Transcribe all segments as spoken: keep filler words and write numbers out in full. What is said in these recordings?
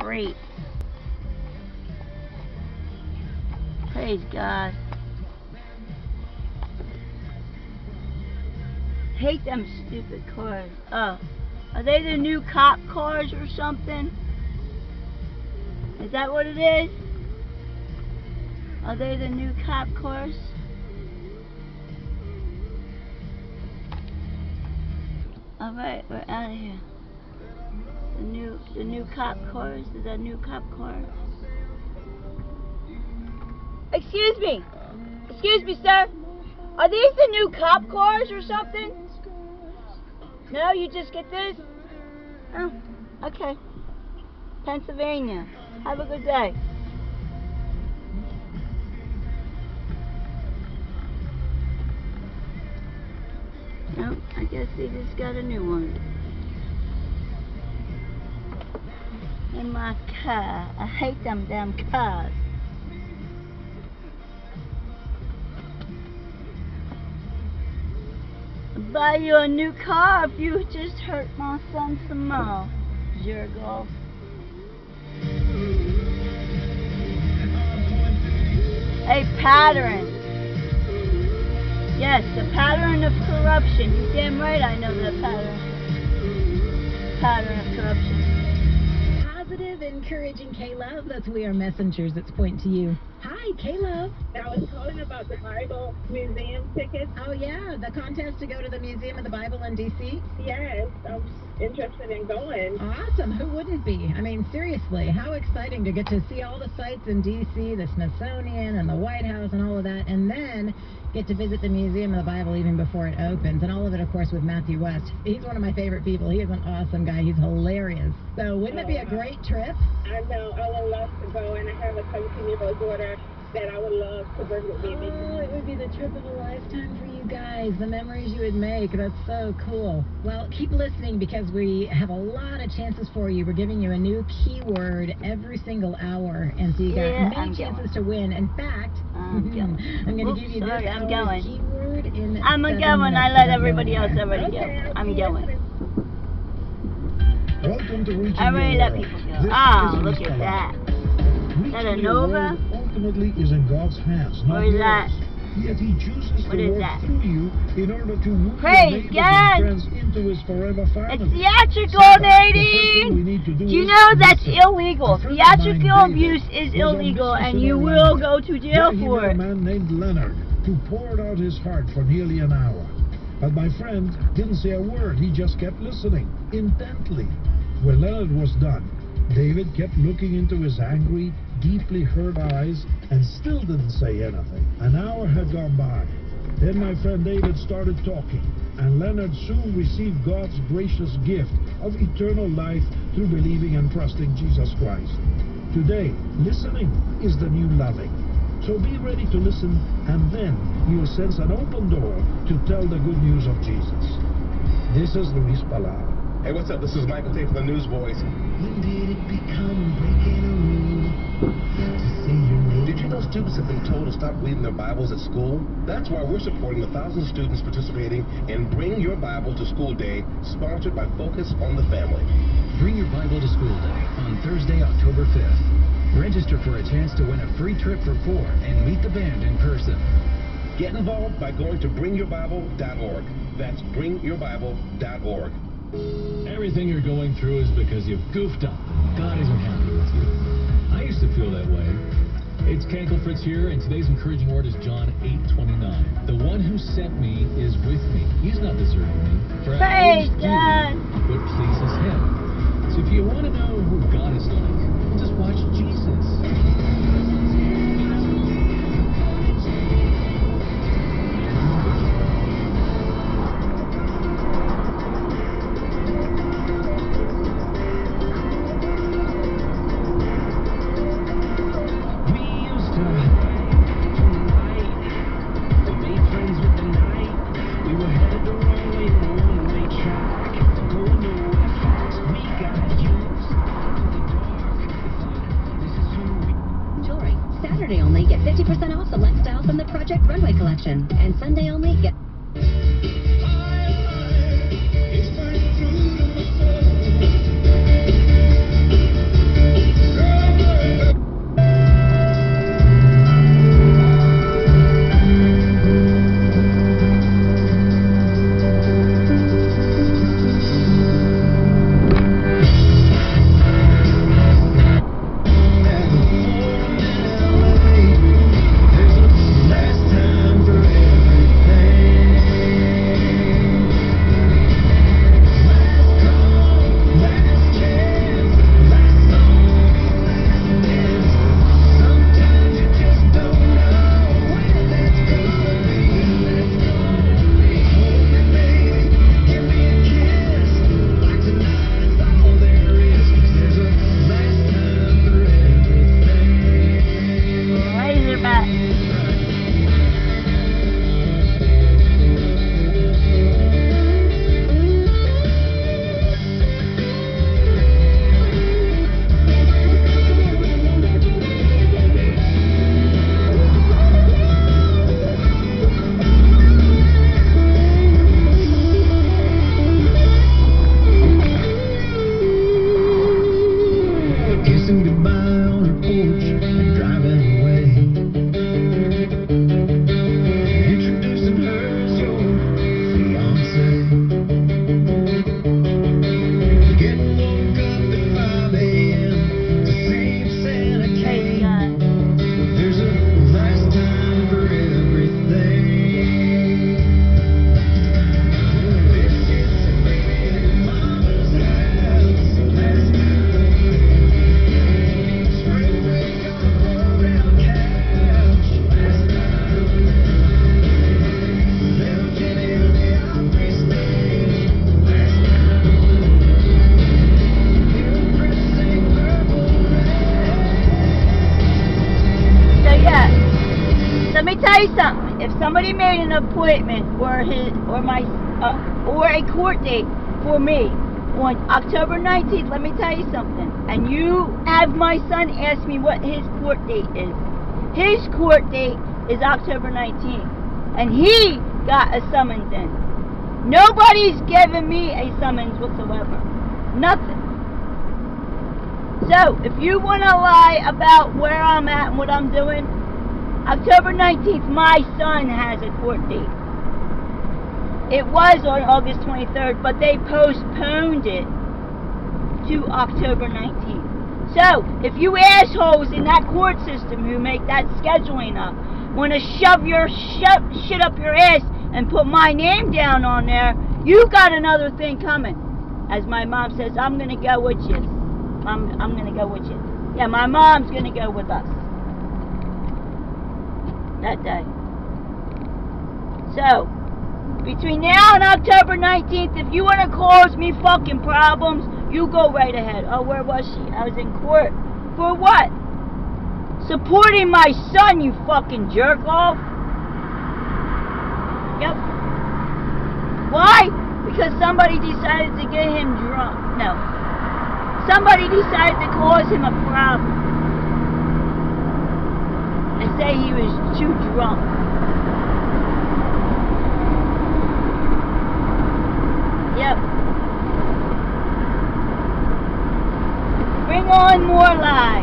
great. Praise God. Hate them stupid cars. Oh, are they the new cop cars or something? Is that what it is? Are they the new cop cars? All right, we're out of here. The new, the new cop cars. Is that new cop car? Excuse me. Excuse me, sir. Are these the new cop cars or something? No, you just get this? Oh, okay. Pennsylvania. Have a good day. Nope, I guess they just got a new one. In my car. I hate them damn cars. I'll buy you a new car if you just hurt my son some more. Jerk off. A pattern. Yes, the pattern of corruption. You damn right I know the pattern. Pattern of corruption. Positive, encouraging K-Love. That's We Are Messengers. It's point to you. Hi, K-Love. I was calling about the Bible Museum tickets. Oh, yeah, the contest to go to the Museum of the Bible in D C? Yes, I'm interested in going. Awesome. Who wouldn't be? I mean, seriously, how exciting to get to see all the sites in D C, the Smithsonian and the White House and all of that, and then get to visit the Museum of the Bible even before it opens, and all of it, of course, with Matthew West. He's one of my favorite people. He is an awesome guy. He's hilarious. So wouldn't oh, it be a great trip? I know. I would love to go, and I have a seventeen-year-old daughter that I would love to bring with me. Oh, it would be the trip of a lifetime for you guys. The memories you would make. That's so cool. Well, keep listening because we have a lot of chances for you. We're giving you a new keyword every single hour, and so you got yeah, many I'm chances going. to win. In fact, I'm going. I'm going to give you sorry, this I'm hour's going. keyword in I'm a going. I let everybody else already Okay, go. I'm going. Welcome to Reaching I already Your let World. people go. This Oh, is look Miss at that. Reaching that a Your Nova? World ultimately is in God's hands, not Or is yours. that- Yet He chooses What to is work that? through you in order to move Praise your neighbors God! and friends into His forever family. It's theatrical, Sometimes the first thing we Nadine! need to do Do you is know that's listen. illegal? A friend of Theatrical mine, abuse David, is was on illegal, business and in you Orlando. will go to jail There he for met a it. man named Leonard who poured out his heart for nearly an hour. But my friend didn't say a word. He just kept listening intently. When Leonard was done, David kept looking into his angry, deeply hurt eyes and still didn't say anything. An hour had gone by. Then my friend David started talking, and Leonard soon received God's gracious gift of eternal life through believing and trusting Jesus Christ. Today, listening is the new loving. So be ready to listen, and then you'll sense an open door to tell the good news of Jesus. This is Luis Palau. Hey, what's up? This is Michael Tate from the Newsboys. When did it become breaking a rule to say your name? Did you know students have been told to stop reading their Bibles at school? That's why we're supporting the thousand students participating in Bring Your Bible to School Day, sponsored by Focus on the Family. Bring Your Bible to School Day on Thursday, October fifth. Register for a chance to win a free trip for four and meet the band in person. Get involved by going to bring your bible dot org. That's bring your bible dot org. Everything you're going through is because you've goofed up. God isn't happy with you. I used to feel that way. It's Cankle Fritz here, and today's encouraging word is John eight twenty-nine. The one who sent me is with me. He's not deserting me. For I always Praise God. do what pleases Him. So if you want to know who God is like, just watch Jesus. Saturday only, get fifty percent off select styles from the Project Runway collection. And Sunday only, get... something. If somebody made an appointment or his or my uh, or a court date for me on October nineteenth, let me tell you something. And you have my son ask me what his court date is. His court date is October nineteenth, and he got a summons in. Nobody's given me a summons whatsoever. Nothing. So, if you want to lie about where I'm at and what I'm doing, October nineteenth, my son has a court date. It was on August twenty-third, but they postponed it to October nineteenth. So, if you assholes in that court system who make that scheduling up want to shove your sho shit up your ass and put my name down on there, you got another thing coming. As my mom says, I'm going to go with you. I'm, I'm going to go with you. Yeah, my mom's going to go with us that day. So, between now and October nineteenth, if you want to cause me fucking problems, you go right ahead. Oh, where was she? I was in court. For what? Supporting my son, you fucking jerk off. Yep. Why? Because somebody decided to get him drunk. No. Somebody decided to cause him a problem. And say he was too drunk. Yep. Bring on more lies.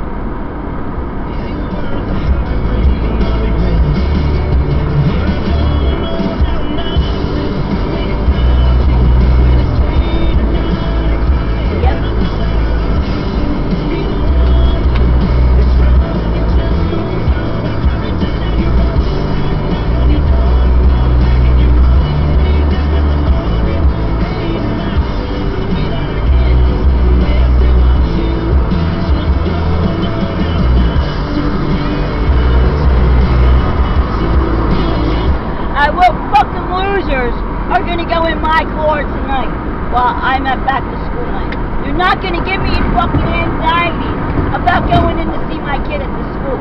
Are going to go in my court tonight while I'm at back to school night. You're not going to give me fucking anxiety about going in to see my kid at the school.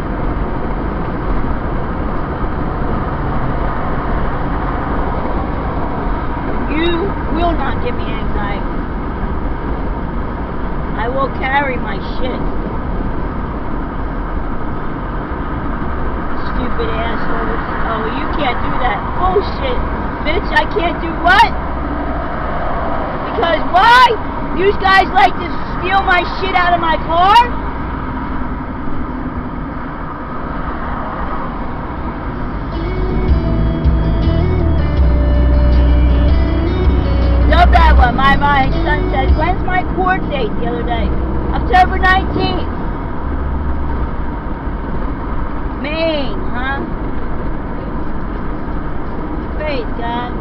You will not give me anxiety. I will carry my shit. Stupid assholes. Oh, you can't do that. Bullshit. Bitch, I can't do what? Because why? You guys like to steal my shit out of my car? Love that one. My, my son said, when's my court date the other day? October nineteenth. Maine, huh? Praise God.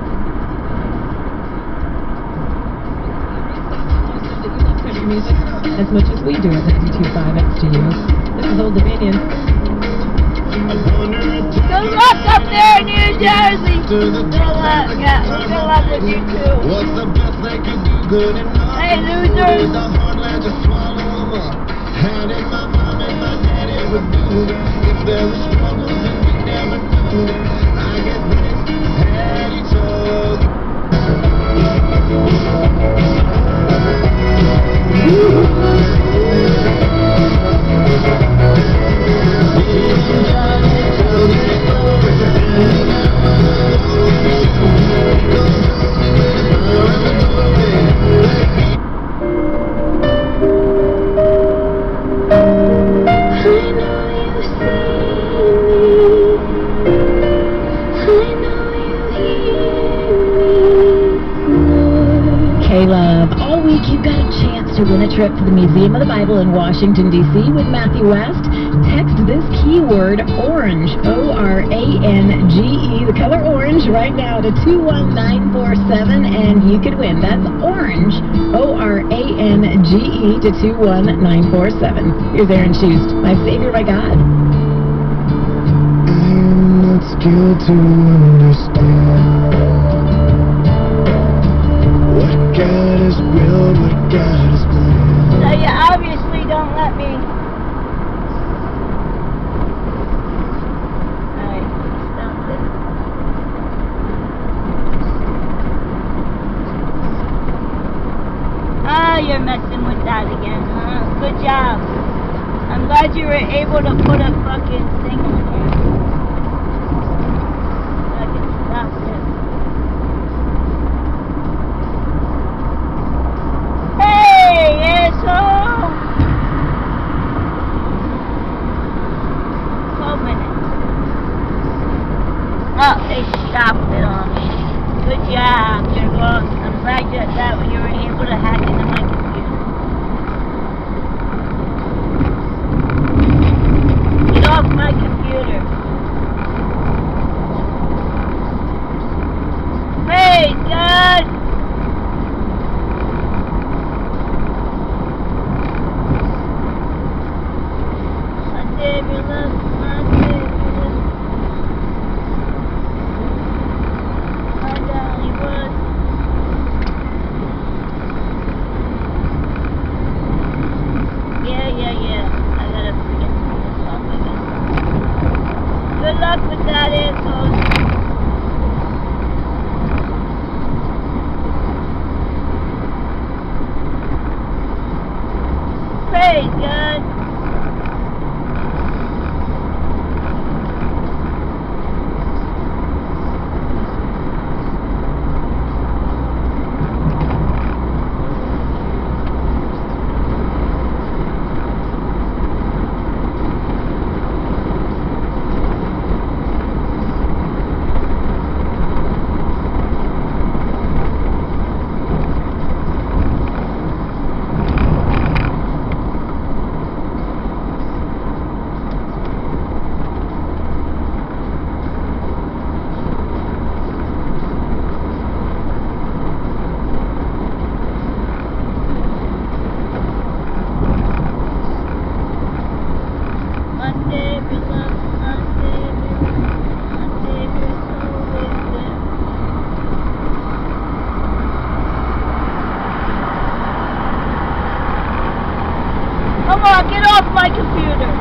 Country music as much as we do at ninety-two point five X T U. This is Old Dominion. Good luck up there in New Jersey. Good luck. Yeah, good luck with you too. Hey, losers. You've got a chance to win a trip to the Museum of the Bible in Washington, D C with Matthew West. Text this keyword, orange, O R A N G E, the color orange, right now to two one nine four seven, and you could win. That's orange, O R A N G E, to two one nine four seven. Here's Aaron Schust, My Savior, My God. I am not skilled to understand what God has willed, what God has planned. So you obviously don't let me. Alright. you're messing with that again, huh? Good job. I'm glad you were able to put a fucking thing on there. I can stop this. Hey, asshole! twelve minutes. Oh, they stopped it on me. Good job, Jiggle. I'm glad you that when you were able to hack into my computer. Get off my computer. Praise God! My Savior loves my Savior. My darling was. Yeah, yeah, yeah. I gotta forget to turn this off, I guess. Good luck with that, asshole. Praise God. My Savior loves my Savior. My Savior's always there. Come on, get off my computer.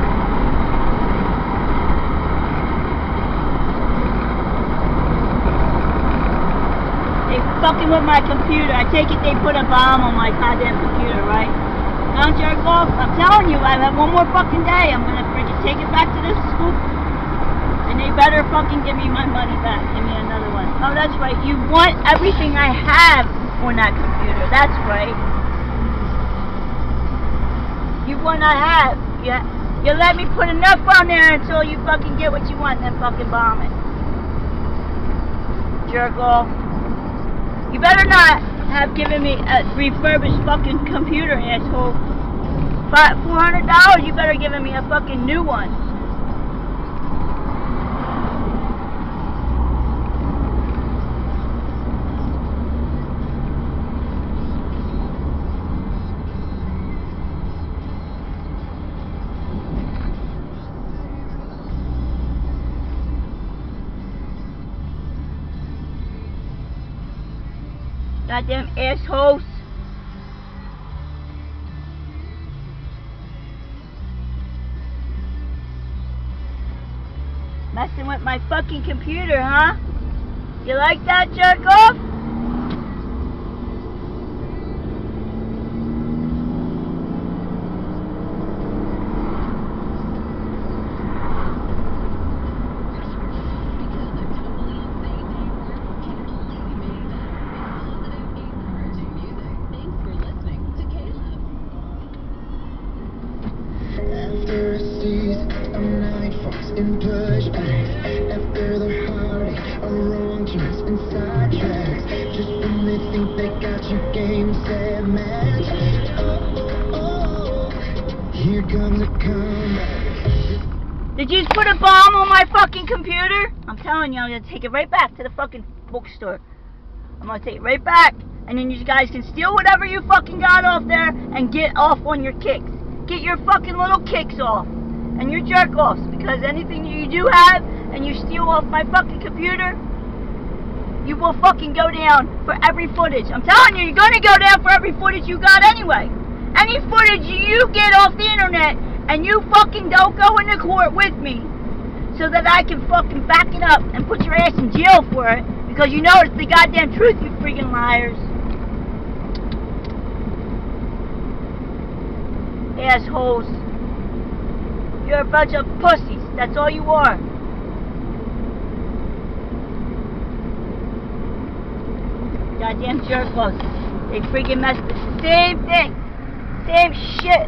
They fucking with my computer. I take it they put a bomb on my goddamn computer, right? Don't jerk off. I'm telling you, I have one more fucking day. I'm gonna freaking take it back to this school. And they better fucking give me my money back. Give me another one. Oh, that's right. You want everything I have on that computer. That's right. You want I have. Yeah. You let me put enough on there until you fucking get what you want and then fucking bomb it. Jerk off. You better not have given me a refurbished fucking computer, asshole. Five, four hundred dollars, you better give me a fucking new one. Goddamn assholes. Messing with my fucking computer, huh? You like that, jerk off? After a season of night falls and pushbacks, after the heartache, a wrong turns and sidetracks, just when they think they got your game set match, oh, oh, oh, here comes a comeback. Did you just put a bomb on my fucking computer? I'm telling you, I'm gonna take it right back to the fucking bookstore. I'm gonna take it right back, and then you guys can steal whatever you fucking got off there and get off on your kicks. Get your fucking little kicks off and your jerk offs, because anything you do have and you steal off my fucking computer, you will fucking go down for every footage. I'm telling you, you're gonna go down for every footage you got anyway. Any footage you get off the internet and you fucking don't go into court with me so that I can fucking back it up and put your ass in jail for it, because you know it's the goddamn truth, you freaking liars. assholes. You're a bunch of pussies. That's all you are. Goddamn jerk-offs. They freaking messed with the same thing. Same shit.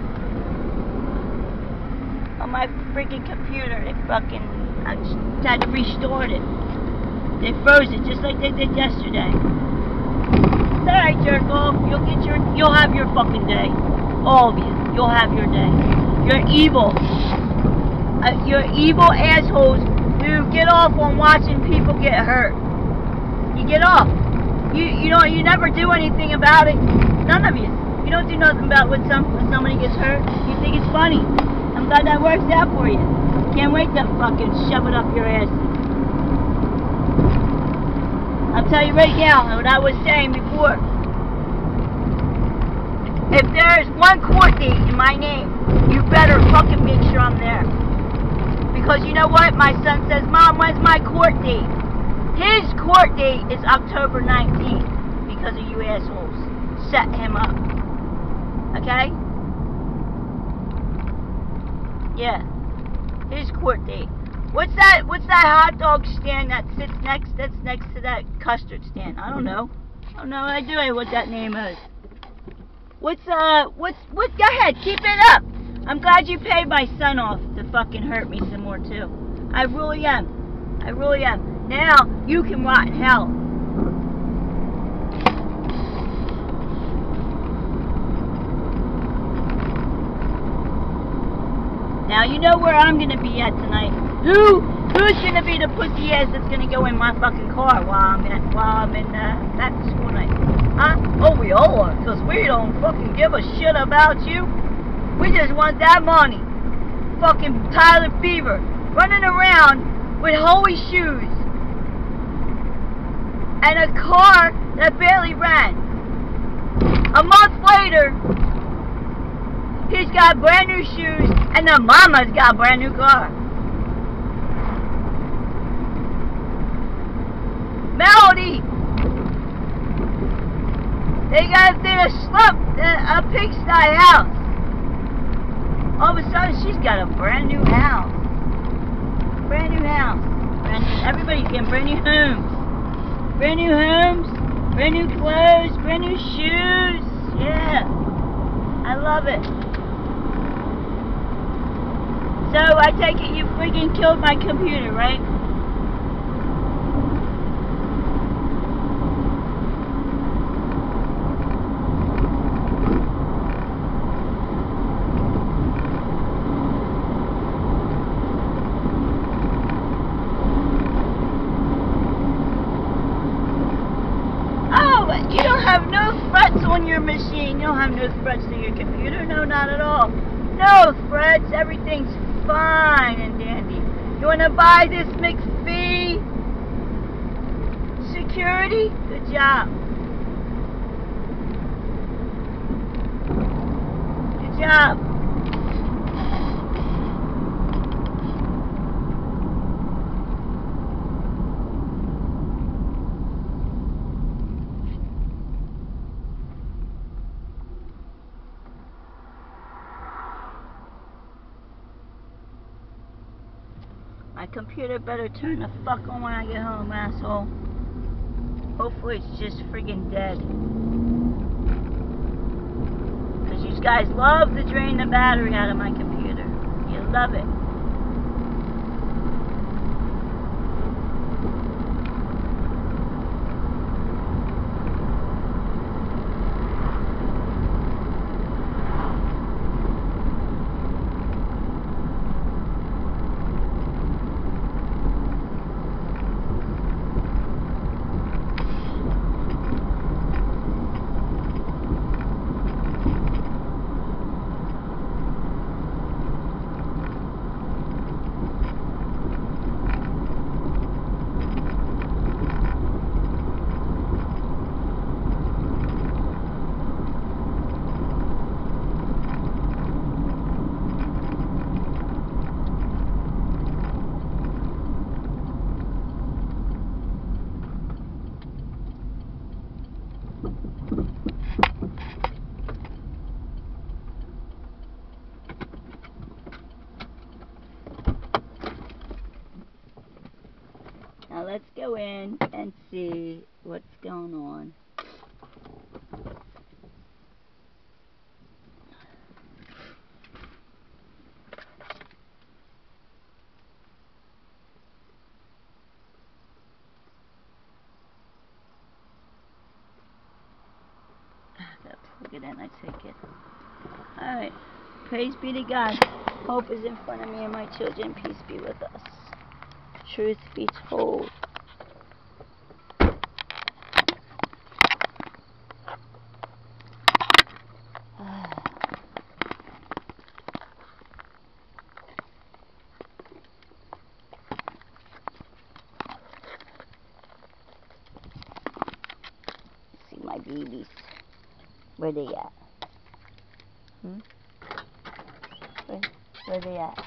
On my freaking computer. They fucking... I just had to restore it. They froze it just like they did yesterday. It's alright, jerk-off. You'll get your... You'll have your fucking day. All of you. You'll have your day. You're evil. Uh, you're evil assholes who get off on watching people get hurt. You get off. You you know you never do anything about it. None of you. You don't do nothing about when some when somebody gets hurt. You think it's funny. I'm glad that works out for you. Can't wait to fucking shove it up your ass. I'll tell you right now what I was saying before. If there's one court date in my name, you better fucking make sure I'm there. Because you know what? My son says, Mom, when's my court date? His court date is October nineteenth because of you assholes. Set him up. Okay? Yeah. His court date. What's that what's that hot dog stand that sits next that's next to that custard stand? I don't know. I don't know I do what that name is. What's uh what's what go ahead, keep it up. I'm glad you paid my son off to fucking hurt me some more too. I really am. I really am. Now, you can rot in hell. Now, you know where I'm going to be at tonight. Who? Who's going to be the pussy ass that's going to go in my fucking car while I'm in, while I'm in uh, back to school night? Huh? Oh, we all are, because we don't fucking give a shit about you. We just want that money. Fucking Tyler Beaver. Running around with holy shoes. And a car that barely ran. A month later, he's got brand new shoes, and the mama's got a brand new car. Melody! They got in a slump, a, a pigsty house. All of a sudden, she's got a brand new house. Brand new house. Brand new, everybody's getting brand new homes. Brand new homes, brand new clothes, brand new shoes. Yeah, I love it. So I take it you freaking killed my computer, right? You don't have no threats on your machine. You don't have no threats to your computer. No, not at all. No threats. Everything's fine and dandy. You want to buy this McPhee security? Good job. Good job. My computer better turn the fuck on when I get home, asshole. Hopefully it's just friggin' dead. Because you guys love to drain the battery out of my computer. You love it. Now let's go in and see what's going on. Plug it in, I take it. Alright. Praise be to God. Hope is in front of me and my children. Peace be with us. Truth be told. See my babies. Where they at? Hmm? Where, where they at?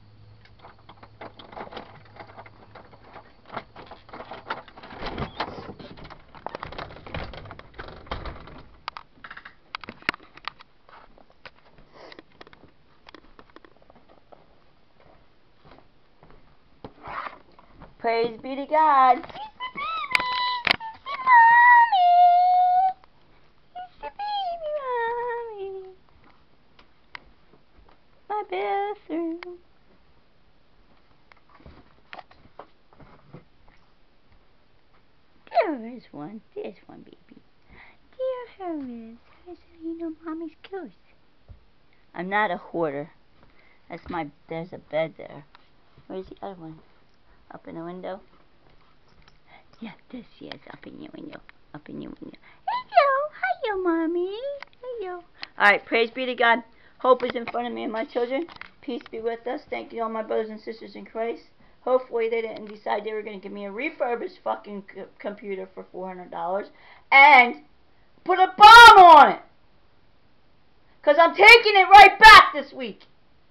Praise be to God. He's the baby. He's the mommy. He's the baby mommy. My bathroom. There's one. There's one baby. There her is. There's, you know, mommy's clothes. I'm not a hoarder. That's my. There's a bed there. Where's the other one? Up in the window? Yeah, this she is up in your window. Up in your window. Hello, hello, mommy. Hello. Alright, praise be to God. Hope is in front of me and my children. Peace be with us. Thank you, all my brothers and sisters in Christ. Hopefully they didn't decide they were going to give me a refurbished fucking c computer for four hundred dollars and put a bomb on it. Because I'm taking it right back this week.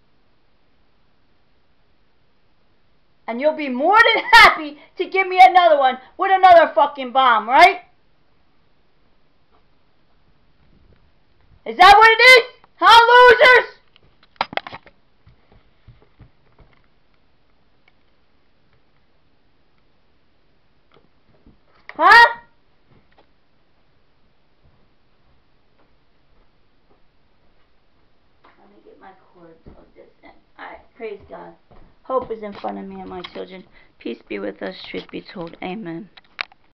And you'll be more than happy to give me another one with another fucking bomb, right? Is that what it is? Huh, losers? Huh? Let me get my cord plugged this in. Alright, praise God. Hope is in front of me and my children. Peace be with us, truth be told. Amen.